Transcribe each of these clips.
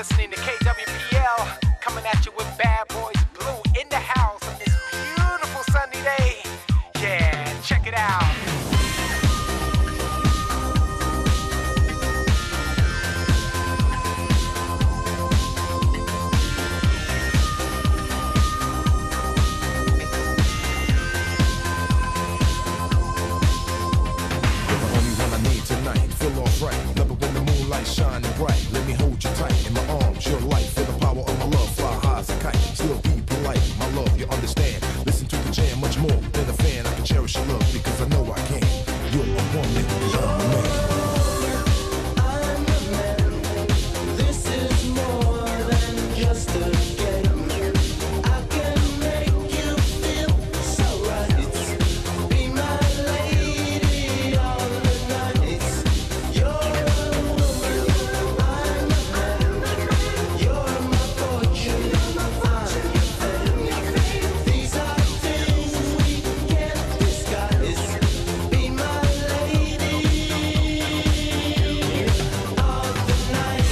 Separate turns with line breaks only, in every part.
listening to KWPL, coming at you with Bad Boys Blue in the house on this beautiful sunny day. Yeah, check it out.
Right. Love it when the moonlight shining bright. Let me hold you tight in my arms, your life. Feel the power of my love, fly high as a kite. Still be polite, my love, you understand. Listen to the jam much more than a fan. I can cherish your love because I know I can. You're a woman, I'm a man.
I'm a man. This is more than just a game. I can make you feel so right. Be my lady all the night. You're a woman, I'm a man. You're my fortune, I'm your fame. These are things we can't disguise. Be my lady of the night.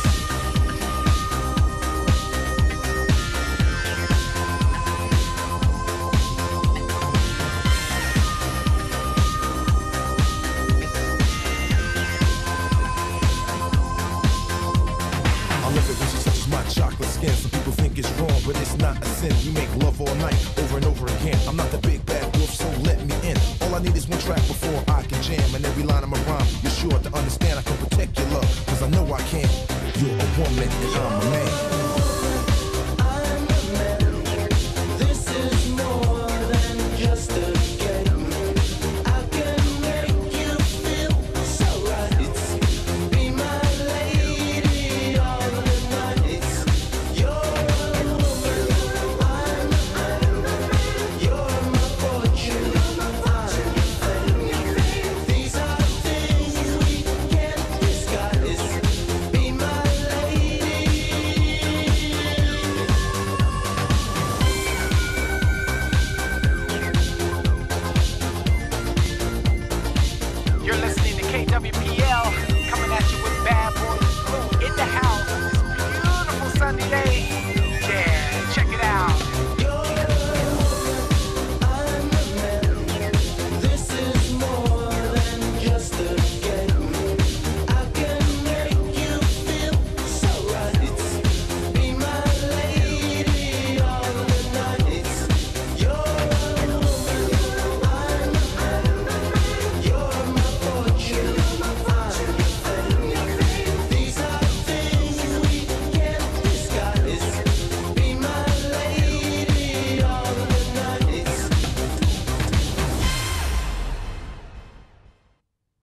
I love it when she touches my chocolate skin. Some people think it's wrong, but it's not a sin. We make love all night, over and over again. I'm not the big bad wolf, so let me in. All I need is one track before I can jam. And every line of my rhyme, you're sure to understand I can protect your love, cause I know I can. You're a woman and I'm a man.